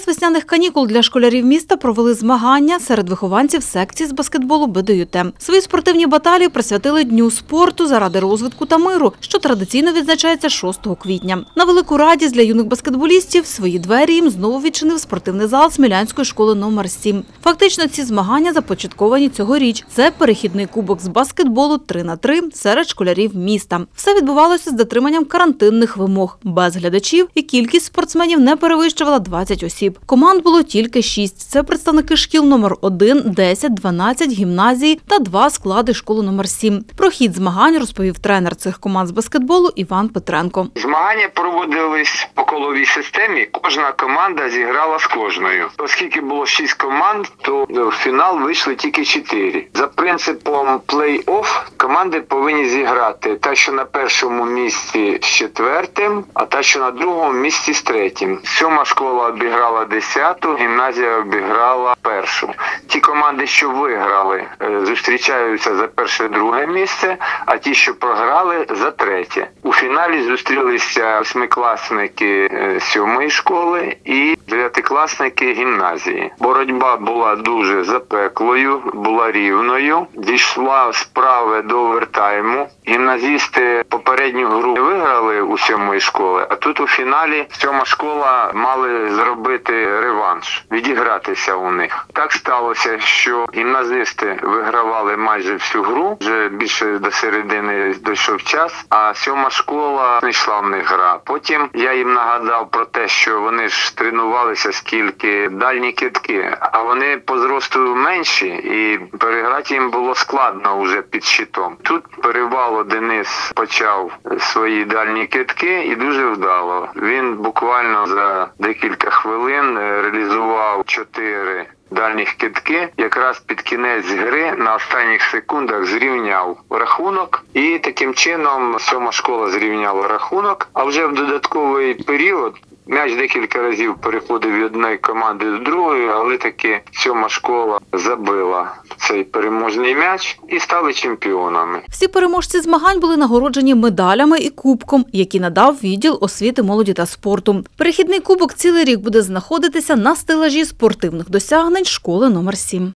весняних канікул для школярів міста провели змагання серед вихованців секції з баскетболу БДЮТ. Свої спортивні баталії присвятили Дню спорту заради розвитку та миру, що традиційно відзначається 6 квітня. На велику радість для юних баскетболістів свої двері їм знову відчинив спортивний зал Смілянської школи номер 7. Фактично ці змагання започатковані цьогоріч. Це перехідний кубок з баскетболу 3х3 серед школярів міста. Все відбувалося з дотриманням карантинних вимог, без глядачів, і кількість спортсменів не перевищувала 20 осіб. Команд було тільки 6. Це представники шкіл номер 1, 10, 12, гімназії та 2 склади школи номер 7. Про хід змагань розповів тренер цих команд з баскетболу Іван Петренко. Змагання проводились по коловій системі. Кожна команда зіграла з кожною. Оскільки було 6 команд, то в фінал вийшли тільки 4. За принципом плей-офф команди повинні зіграти та, що на першому місці з 4-тим, а та, що на другому місці з 3-тим. 7-ма школа обіграла 10-ту, гімназія обіграла 1-шу. Ті команди, що виграли, зустрічаються за перше і друге місце, а ті, що програли, за 3-те. У фіналі зустрілися 8-класники 7-ї школи і 9-класники гімназії. Боротьба була дуже запеклою, була рівною, дійшла справи до овертайму. Гімназісти попередню гру виграли у 7-ї школи, а тут у фіналі 7-ма школа мали зробити реванш, відігратися у них. Так сталося, що гімназисти вигравали майже всю гру, вже більше до середини дійшов час, а 7-ма школа не йшла в них гра. Потім я їм нагадав про те, що вони ж тренувалися скільки дальні кидки, а вони по зросту менші і переграти їм було складно вже під щитом. Тут Перевало Денис почав свої дальні кидки і дуже вдало. Він буквально за декілька хвилин реалізував 4 дальніх кидки, якраз під кінець гри на останніх секундах зрівняв рахунок, і таким чином 7-ма школа зрівняла рахунок, а вже в додатковий період м'яч декілька разів переходив від одної команди до другої, але таки 7-ма школа забила цей переможний м'яч і стали чемпіонами. Всі переможці змагань були нагороджені медалями і кубком, які надав відділ освіти, молоді та спорту. Перехідний кубок цілий рік буде знаходитися на стелажі спортивних досягнень школи номер 7.